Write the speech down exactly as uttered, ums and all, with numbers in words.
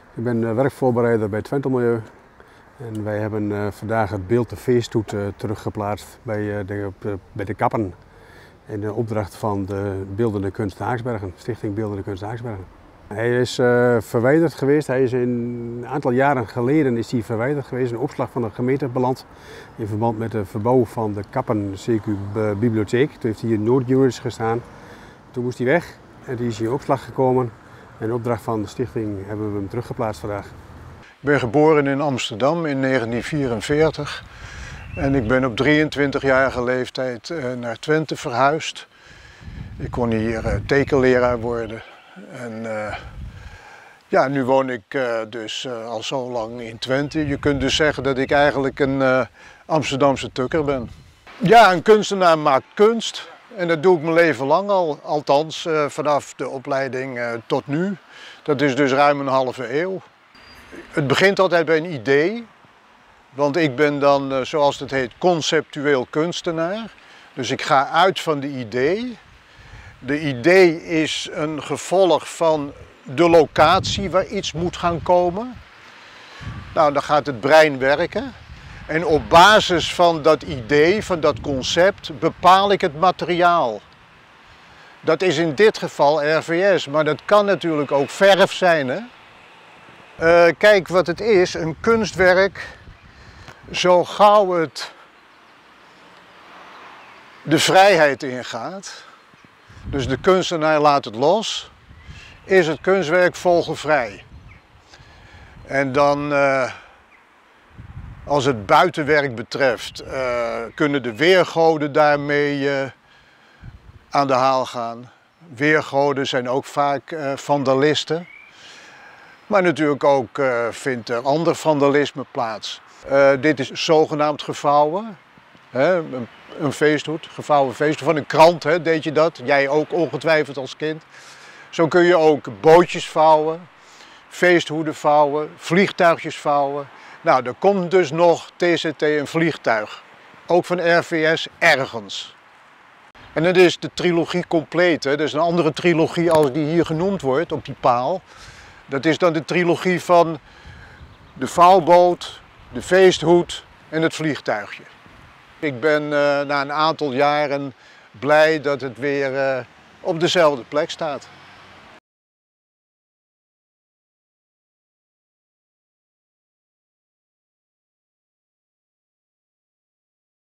Ik ben werkvoorbereider bij Twente Milieu en wij hebben uh, vandaag het beeld de feesthoed uh, teruggeplaatst bij, uh, de, uh, bij de Kappen in de opdracht van de Beeldende Kunst Haaksbergen, Stichting Beeldende Kunst Haaksbergen. Hij is uh, verwijderd geweest, hij is in, een aantal jaren geleden is hij verwijderd geweest, een opslag van de gemeente beland in verband met de verbouw van de Kappen C Q Bibliotheek. Toen heeft hij hier Noord-Juris gestaan, toen moest hij weg en toen is hij in opslag gekomen. In opdracht van de stichting hebben we hem teruggeplaatst vandaag. Ik ben geboren in Amsterdam in negentien vierenveertig en ik ben op drieëntwintigjarige leeftijd naar Twente verhuisd. Ik kon hier tekenleraar worden en uh, ja, nu woon ik uh, dus uh, al zo lang in Twente. Je kunt dus zeggen dat ik eigenlijk een uh, Amsterdamse tukker ben. Ja, een kunstenaar maakt kunst. En dat doe ik mijn leven lang al, althans uh, vanaf de opleiding uh, tot nu. Dat is dus ruim een halve eeuw. Het begint altijd bij een idee, want ik ben dan, uh, zoals het heet, conceptueel kunstenaar. Dus ik ga uit van de idee. De idee is een gevolg van de locatie waar iets moet gaan komen. Nou, dan gaat het brein werken. En op basis van dat idee, van dat concept, bepaal ik het materiaal. Dat is in dit geval R V S, maar dat kan natuurlijk ook verf zijn. Hè? Uh, kijk wat het is, een kunstwerk, zo gauw het de vrijheid ingaat, dus de kunstenaar laat het los, is het kunstwerk vogelvrij. En dan... Uh, Als het buitenwerk betreft, uh, kunnen de weergoden daarmee uh, aan de haal gaan. Weergoden zijn ook vaak uh, vandalisten. Maar natuurlijk ook uh, vindt er ander vandalisme plaats. Uh, dit is zogenaamd gevouwen. Hè? Een, een feesthoed, gevouwen feesthoed. Van een krant hè, deed je dat. Jij ook ongetwijfeld als kind. Zo kun je ook bootjes vouwen, feesthoeden vouwen, vliegtuigjes vouwen. Nou, er komt dus nog T Z T een vliegtuig, ook van R V S, ergens. En dat is de trilogie compleet, hè. Dat is een andere trilogie als die hier genoemd wordt op die paal. Dat is dan de trilogie van de vouwboot, de feesthoed en het vliegtuigje. Ik ben uh, na een aantal jaren blij dat het weer uh, op dezelfde plek staat.